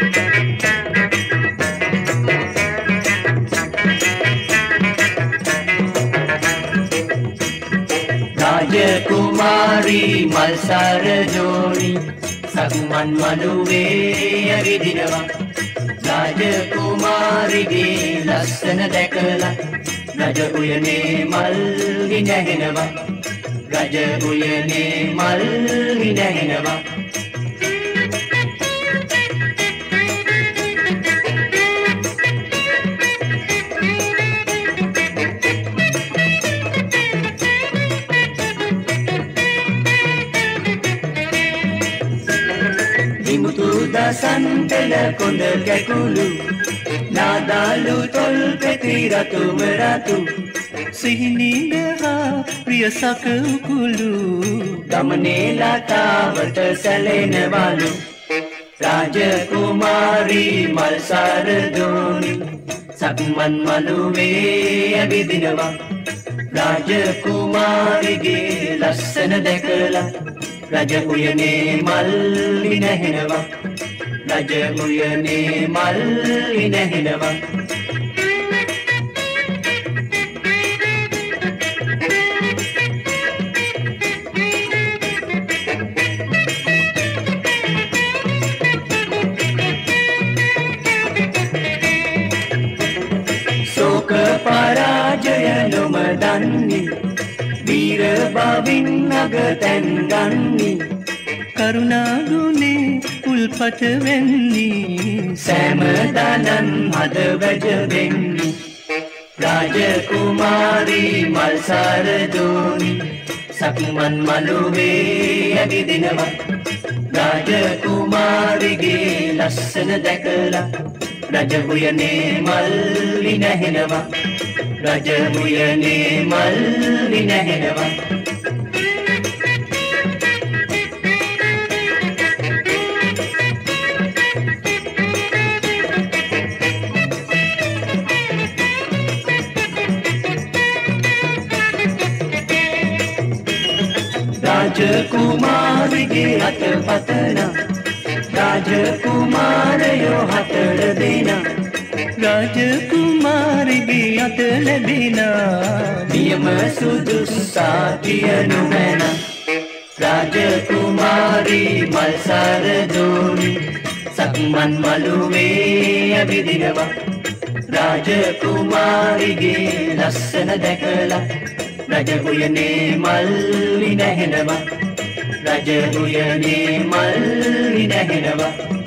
රාජකුමාරී මල් සරදෝනි සක්මන් මළුවේ ඇවිදිනවා රාජකුමාරිගේ ලස්සන දැකලා රජ උයනේ මල් විනැහෙනවා රජ උයනේ මල් විනැහෙනවා දසන්තල කොඳ කැකුළු නාදාලු තොල් පෙති රතුම රතු සිහිනීද හා ප්‍රියසක උකුළු ගමනේ ලතාවට සැලෙනවලු රාජකුමාරී මල් සරදෝනි සක්මන් මළුවේ ඇවිදිනවා රාජකුමාරිගේ ලස්සන දැකලා රජ උයනේ මල් විනැහෙනවා රජ උයනේ මල් විනැහෙනවා ශෝක පරාජය නොම දන්නේ වීර බවින් නගතැන් ගන්නේ කරුණාගුණේ උල්පත වෙන්නේ සෑමදානම් හද වැජ වෙන්නේ රාජකුමාරී මල් සරදෝනි සක්මන් මළුවේ ඇවිදිනවා රාජකුමාරිගේ ලස්සන දැකලා රජ උයනේ මල් විනැහෙනවා රජ උයනේ මල් විනැහෙනවා රාජකුමාරිගේ අත පතන රාජකුමාරයෝ හතර දෙනා රාජකුමාරිගේ අත ලැබෙන නියම සුදුස්සා කියනු මැන රාජකුමාරී මල් සරදෝනි සක්මන් මළුවේ ඇවිදිනවා රාජකුමාරිගේ ලස්සන දැකලා රජ උයනේ මල් විනැහෙනවා රජ උයනේ මල් විනැහෙනවා